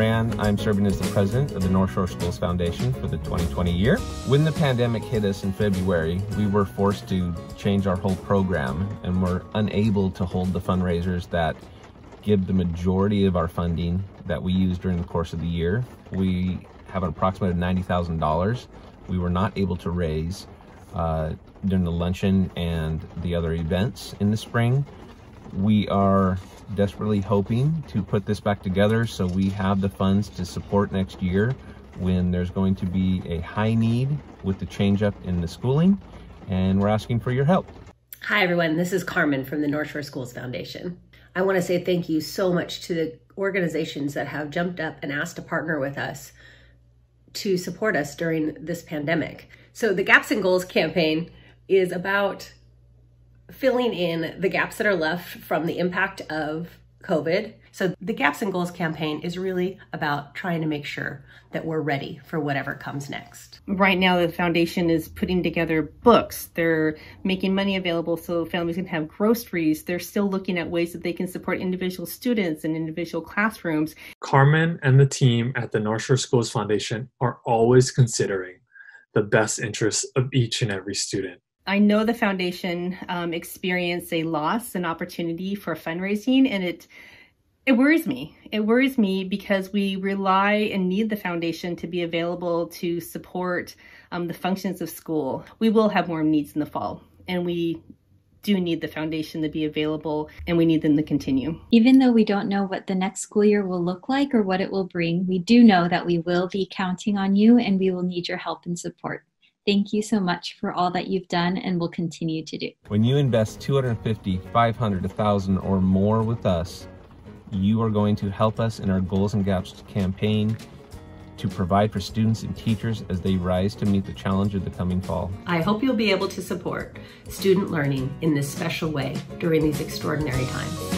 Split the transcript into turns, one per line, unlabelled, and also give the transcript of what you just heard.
Moran. I'm serving as the president of the North Shore Schools Foundation for the 2020 year. When the pandemic hit us in February, we were forced to change our whole program and were unable to hold the fundraisers that give the majority of our funding that we use during the course of the year. We have an approximate of $90,000 we were not able to raise during the luncheon and the other events in the spring. We are desperately hoping to put this back together so we have the funds to support next year when there's going to be a high need with the change up in the schooling, and we're asking for your help.
Hi everyone, this is Carmen from the North Shore Schools Foundation. I want to say thank you so much to the organizations that have jumped up and asked to partner with us to support us during this pandemic. So the Gaps and Goals campaign is about filling in the gaps that are left from the impact of COVID. So the Gaps and Goals campaign is really about trying to make sure that we're ready for whatever comes next.
Right now, the foundation is putting together books. They're making money available so families can have groceries. They're still looking at ways that they can support individual students and individual classrooms.
Carmen and the team at the North Shore Schools Foundation are always considering the best interests of each and every student.
I know the foundation experienced a loss, an opportunity for fundraising, and it worries me. It worries me because we rely and need the foundation to be available to support the functions of school. We will have more needs in the fall, and we do need the foundation to be available, and we need them to continue.
Even though we don't know what the next school year will look like or what it will bring, we do know that we will be counting on you, and we will need your help and support. Thank you so much for all that you've done and will continue to do.
When you invest $250, $500, $1,000 or more with us, you are going to help us in our Goals and Gaps campaign to provide for students and teachers as they rise to meet the challenge of the coming fall.
I hope you'll be able to support student learning in this special way during these extraordinary times.